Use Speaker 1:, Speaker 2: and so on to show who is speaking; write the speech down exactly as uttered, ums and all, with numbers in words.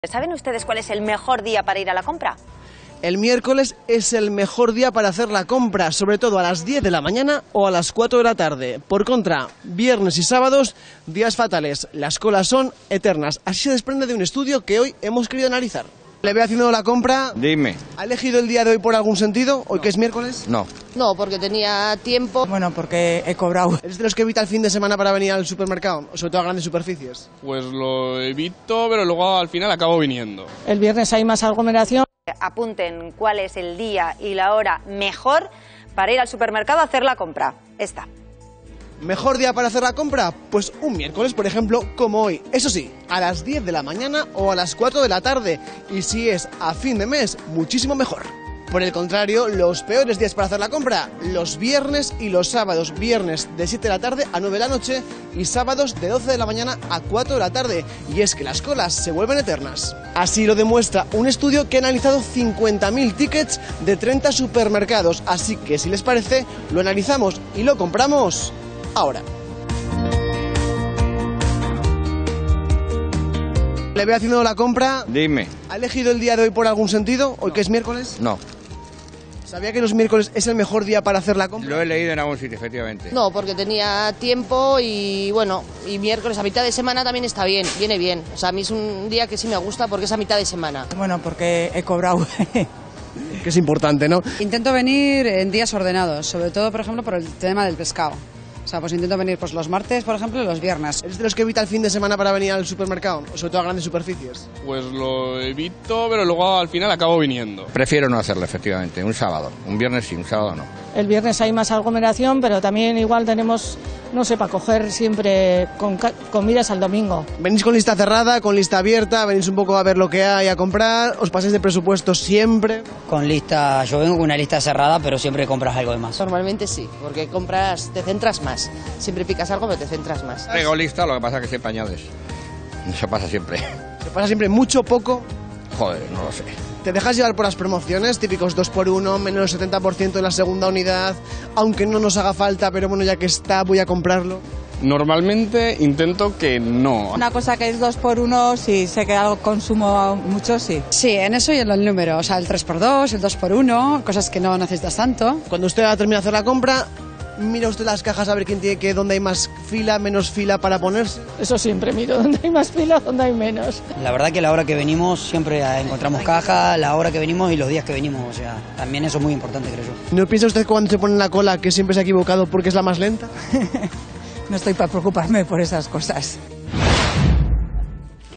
Speaker 1: ¿Saben ustedes cuál es el mejor día para ir a la compra?
Speaker 2: El miércoles es el mejor día para hacer la compra, sobre todo a las diez de la mañana o a las cuatro de la tarde. Por contra, viernes y sábados, días fatales. Las colas son eternas. Así se desprende de un estudio que hoy hemos querido analizar. Le veo haciendo la compra.
Speaker 3: Dime.
Speaker 2: ¿Ha elegido el día de hoy por algún sentido? ¿Hoy
Speaker 3: No.
Speaker 2: que es miércoles?
Speaker 3: No.
Speaker 4: No, porque tenía tiempo.
Speaker 5: Bueno, porque he cobrado.
Speaker 2: ¿Eres de los que evita el fin de semana para venir al supermercado? Sobre todo a grandes superficies.
Speaker 6: Pues lo evito, pero luego al final acabo viniendo.
Speaker 5: El viernes hay más aglomeración.
Speaker 1: Apunten cuál es el día y la hora mejor para ir al supermercado a hacer la compra. Esta.
Speaker 2: ¿Mejor día para hacer la compra? Pues un miércoles, por ejemplo, como hoy. Eso sí, a las diez de la mañana o a las cuatro de la tarde. Y si es a fin de mes, muchísimo mejor. Por el contrario, los peores días para hacer la compra, los viernes y los sábados. Viernes de siete de la tarde a nueve de la noche y sábados de doce de la mañana a cuatro de la tarde. Y es que las colas se vuelven eternas. Así lo demuestra un estudio que ha analizado cincuenta mil tickets de treinta supermercados. Así que si les parece, lo analizamos y lo compramos ahora. Le veo haciendo la compra.
Speaker 3: Dime.
Speaker 2: ¿Ha elegido el día de hoy por algún sentido? ¿Hoy que es miércoles?
Speaker 3: No.
Speaker 2: ¿Sabía que los miércoles es el mejor día para hacer la compra?
Speaker 3: Lo he leído en algún sitio, efectivamente.
Speaker 4: No, porque tenía tiempo y bueno, y miércoles a mitad de semana también está bien, viene bien. O sea, a mí es un día que sí me gusta porque es a mitad de semana.
Speaker 5: Bueno, porque he cobrado.
Speaker 2: Que es importante, ¿no?
Speaker 7: Intento venir en días ordenados, sobre todo, por ejemplo, por el tema del pescado. O sea, pues intento venir pues los martes, por ejemplo, y los viernes.
Speaker 2: ¿Eres de los que evita el fin de semana para venir al supermercado? Sobre todo a grandes superficies.
Speaker 6: Pues lo evito, pero luego al final acabo viniendo.
Speaker 3: Prefiero no hacerlo, efectivamente. Un sábado. Un viernes sí, un sábado no.
Speaker 5: El viernes hay más aglomeración, pero también igual tenemos, no sé, para coger siempre con ca- comidas al domingo.
Speaker 2: ¿Venís con lista cerrada, con lista abierta? ¿Venís un poco a ver lo que hay, a comprar? ¿Os pasáis de presupuesto siempre?
Speaker 8: Con lista, yo vengo con una lista cerrada, pero siempre compras algo de más.
Speaker 4: Normalmente sí, porque compras, te centras más. Siempre picas algo, pero te centras más.
Speaker 3: Traigo lista, lo que pasa es que siempre añades. Eso pasa siempre.
Speaker 2: ¿Se pasa siempre mucho, poco?
Speaker 3: Joder, no lo sé.
Speaker 2: ¿Te dejas llevar por las promociones? Típicos dos por uno, menos el setenta por ciento de la segunda unidad, aunque no nos haga falta, pero bueno, ya que está, voy a comprarlo.
Speaker 6: Normalmente intento que no.
Speaker 5: Una cosa que es dos por uno, si sé que algo consumo mucho, sí.
Speaker 7: Sí, en eso y en el número. O sea, el tres por dos, el dos por uno, cosas que no necesitas tanto.
Speaker 2: Cuando usted ha terminado de hacer la compra, mira usted las cajas a ver quién tiene que, dónde hay más fila, menos fila para ponerse.
Speaker 5: Eso siempre miro, dónde hay más filas, dónde hay menos.
Speaker 8: La verdad que a la hora que venimos siempre encontramos caja, la hora que venimos y los días que venimos. O sea, también eso es muy importante, creo yo.
Speaker 2: ¿No piensa usted cuando se pone en la cola que siempre se ha equivocado porque es la más lenta?
Speaker 5: No estoy para preocuparme por esas cosas.